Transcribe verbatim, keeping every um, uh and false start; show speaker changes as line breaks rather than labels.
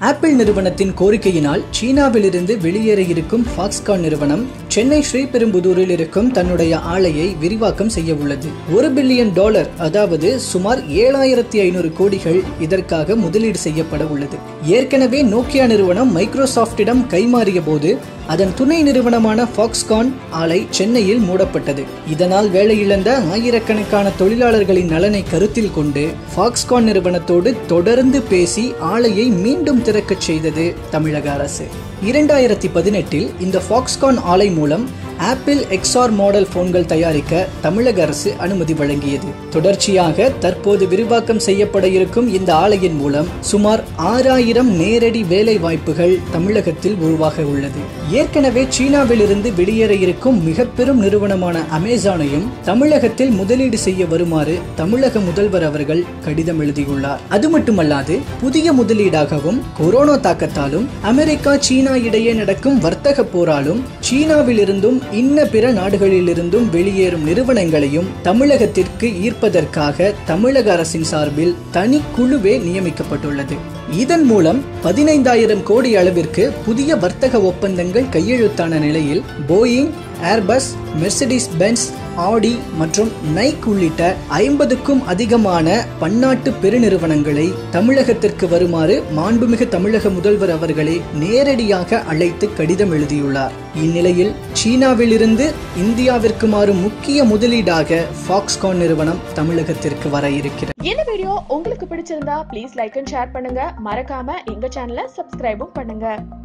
Apple நிறுவனத்தின் கோரிக்கையினால் சீனாவிலிருந்து வெளியேற இருக்கும் ஃபாக்ஸ்கான் நிறுவனம் சென்னை ஸ்ரீபெரும்புதூரில் இருக்கும் தன்னுடைய ஆலையை விரிவாக்கம் செய்ய உள்ளது. ஒரு பில்லியன் டாலர் அதாவது சுமார் ஏழாயிரத்தி ஐநூறு கோடிகள் இதற்காக முதலீடு செய்யப்பட உள்ளது. ஏற்கனவே நோக்கியா நிறுவனம் மைக்ரோசாப்டிடம் கைமாறிய போது அதன் துணை நிறுவனமான ஃபாக்ஸ்கான் ஆலை சென்னையில் மூடப்பட்டது. இதனால் வேலையிழந்த ஆயிரக்கணக்கான தொழிலாளர்களின் நலனை கருத்தில் கொண்டு ஃபாக்ஸ்கான் நிறுவனத்தோடு தொடர்ந்து பேசி ஆலையை மீண்டும் திறக்கச் செய்தது தமிழக அரசு. இரண்டாயிரத்தி பதினெட்டில் இந்த ஃபாக்ஸ்கான் ஆலை மூலம் ஆப்பிள் எக்ஸ்ஆர் மாடல் போன்கள் தயாரிக்க தமிழக அரசு அனுமதி வழங்கியது. தொடர்ச்சியாக தற்போது விரிவாக்கம் செய்யப்பட இருக்கும் இந்த ஆலையின் மூலம் சுமார் ஆறாயிரம் நேரடி வேலை வாய்ப்புகள் தமிழகத்தில் உருவாக உள்ளது. ஏற்கனவே சீனாவிலிருந்து வெளியேற இருக்கும் மிக பெரும் நிறுவனமான அமேசானையும் தமிழகத்தில் முதலீடு செய்ய வருமாறு தமிழக முதல்வர் அவர்கள் கடிதம் எழுதியுள்ளார். அது மட்டுமல்லாது புதிய முதலீடாகவும் கொரோனா தாக்கத்தாலும் அமெரிக்கா சீனா இடையே நடக்கும் வர்த்தக போராலும் சீனாவிலிருந்தும் இன்ன பிற நாடுகளிலிருந்தும் வெளியேறும் நிறுவனங்களையும் தமிழகத்திற்கு ஈர்ப்பதற்காக தமிழக அரசின் சார்பில் தனி குழுவே நியமிக்கப்பட்டுள்ளது. இதன் மூலம் பதினைந்தாயிரம் கோடி அளவிற்கு புதிய வர்த்தக ஒப்பந்தங்கள் கையெழுத்தான நிலையில் போயிங், ஏர்பஸ், மெர்சிடிஸ் பென்ஸ், ஆடி மற்றும் நைக் உள்ளிட்ட ஐம்பதுக்கும் அதிகமான பன்னாட்டு பெருநிறுவனங்களை தமிழகத்திற்கு வருமாறு மாண்புமிகு தமிழக முதல்வர் அவர்களே நேரடியாக அழைத்து கடிதம் எழுதியுள்ளார். இந்நிலையில் சீனாவிலிருந்து இந்தியாவிற்கு மாறும் முக்கிய முதலீடாக ஃபாக்ஸ்கான் நிறுவனம் தமிழகத்திற்கு வர இருக்கிறது.
இந்த வீடியோ உங்களுக்கு பிடிச்சிருந்தா ப்ளீஸ் லைக் அண்ட் ஷேர் பண்ணுங்க. மறக்காம எங்க சேனலை சப்ஸ்கிரைபும் பண்ணுங்க.